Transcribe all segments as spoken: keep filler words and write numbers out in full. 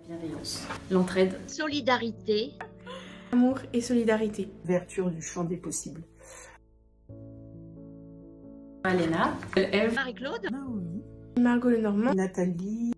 bienveillance, l'entraide, solidarité, amour et solidarité. Ouverture du champ des possibles. Alena, Eve, Marie-Claude, Naomi, Margot Lenormand, Nathalie.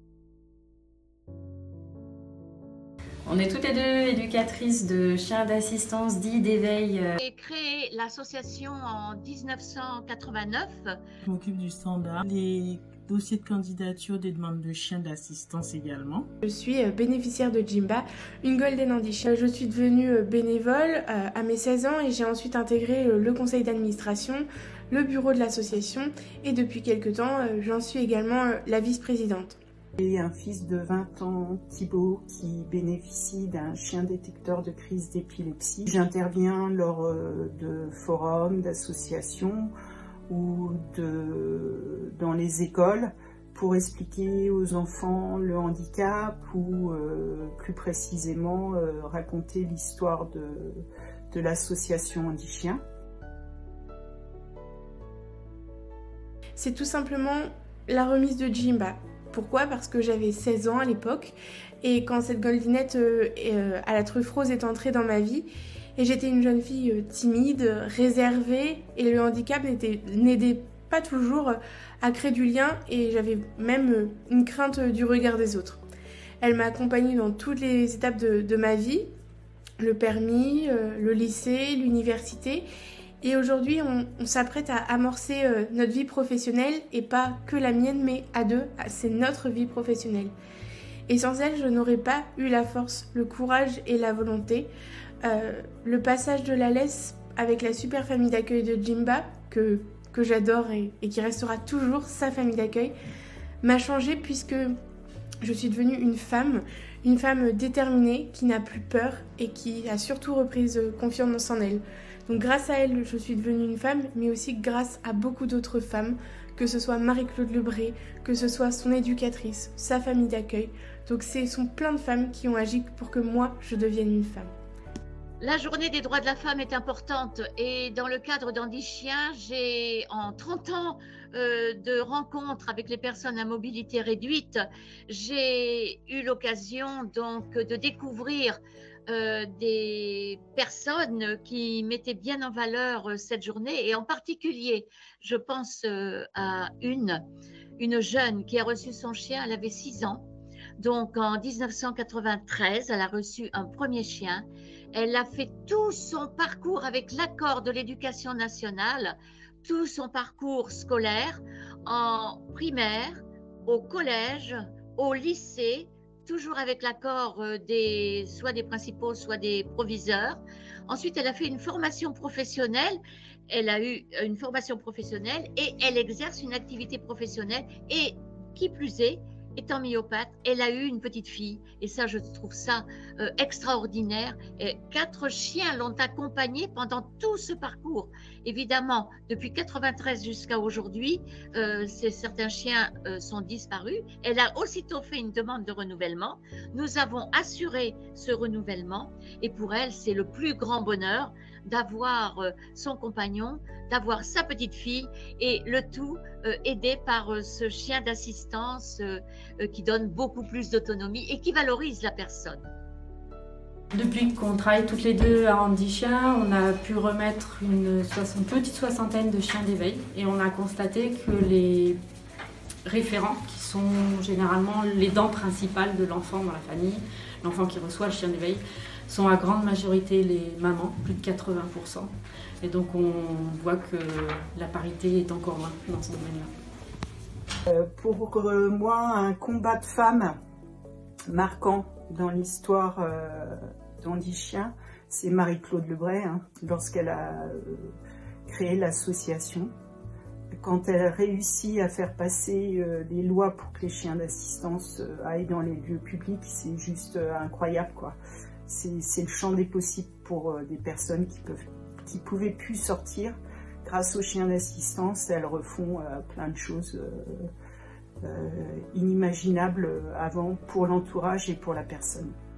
On est toutes les deux éducatrices de chiens d'assistance dits d'éveil. J'ai créé l'association en mille neuf cent quatre-vingt-neuf. Je m'occupe du standard, les dossiers de candidature des demandes de chiens d'assistance également. Je suis bénéficiaire de Jimba, une Golden Handi Chien. Je suis devenue bénévole à mes seize ans et j'ai ensuite intégré le conseil d'administration, le bureau de l'association et depuis quelques temps, j'en suis également la vice-présidente. J'ai un fils de vingt ans, Thibaut, qui bénéficie d'un chien détecteur de crise d'épilepsie. J'interviens lors de forums, d'associations ou de, dans les écoles pour expliquer aux enfants le handicap ou euh, plus précisément euh, raconter l'histoire de, de l'association Handi Chien. C'est tout simplement la remise de Jimba. Pourquoi? Parce que j'avais seize ans à l'époque et quand cette goldinette euh, euh, à la truffe rose est entrée dans ma vie, et j'étais une jeune fille euh, timide, réservée et le handicap n'aidait pas toujours à créer du lien et j'avais même euh, une crainte du regard des autres. Elle m'a accompagnée dans toutes les étapes de, de ma vie, le permis, euh, le lycée, l'université. Et aujourd'hui, on, on s'apprête à amorcer euh, notre vie professionnelle, et pas que la mienne, mais à deux, c'est notre vie professionnelle. Et sans elle, je n'aurais pas eu la force, le courage et la volonté. Euh, le passage de la laisse avec la super famille d'accueil de Jimba, que, que j'adore et, et qui restera toujours sa famille d'accueil, m'a changée puisque je suis devenue une femme, une femme déterminée, qui n'a plus peur et qui a surtout repris confiance en elle. Donc grâce à elle, je suis devenue une femme, mais aussi grâce à beaucoup d'autres femmes, que ce soit Marie-Claude Lebré, que ce soit son éducatrice, sa famille d'accueil. Donc ce sont plein de femmes qui ont agi pour que moi, je devienne une femme. La journée des droits de la femme est importante et dans le cadre d'Handi Chien, j'ai en trente ans euh, de rencontres avec les personnes à mobilité réduite, j'ai eu l'occasion donc de découvrir Euh, des personnes qui mettaient bien en valeur euh, cette journée et en particulier, je pense euh, à une, une jeune qui a reçu son chien, elle avait six ans. Donc en mille neuf cent quatre-vingt-treize, elle a reçu un premier chien. Elle a fait tout son parcours avec l'accord de l'éducation nationale, tout son parcours scolaire en primaire, au collège, au lycée, toujours avec l'accord des, soit des principaux, soit des proviseurs. Ensuite, elle a fait une formation professionnelle. Elle a eu une formation professionnelle et elle exerce une activité professionnelle. Et qui plus est, étant myopathe, elle a eu une petite fille. Et ça, je trouve ça euh, extraordinaire. Et quatre chiens l'ont accompagnée pendant tout ce parcours. Évidemment, depuis quatre-vingt-treize jusqu'à aujourd'hui, euh, certains chiens euh, sont disparus. Elle a aussitôt fait une demande de renouvellement. Nous avons assuré ce renouvellement. Et pour elle, c'est le plus grand bonheur d'avoir euh, son compagnon, d'avoir sa petite fille et le tout euh, aidé par euh, ce chien d'assistance euh, euh, qui donne beaucoup plus d'autonomie et qui valorise la personne. Depuis qu'on travaille toutes les deux à Handi Chien, on a pu remettre une, soixante, petite soixantaine de chiens d'éveil et on a constaté que les référents, qui sont généralement les dents principales de l'enfant dans la famille, l'enfant qui reçoit le chien d'éveil, sont à grande majorité les mamans, plus de quatre-vingts pour cent. Et donc on voit que la parité est encore loin dans ce domaine-là. Euh, pour euh, moi, un combat de femmes marquant dans l'histoire euh, d'Handi Chien, c'est Marie-Claude Lebré, hein, lorsqu'elle a euh, créé l'association. Quand elle a réussi à faire passer euh, des lois pour que les chiens d'assistance euh, aillent dans les lieux publics, c'est juste euh, incroyable, quoi. C'est le champ des possibles pour euh, des personnes qui peuvent, qui pouvaient plus sortir. Grâce aux chiens d'assistance, elles refont euh, plein de choses euh, euh, inimaginables avant pour l'entourage et pour la personne.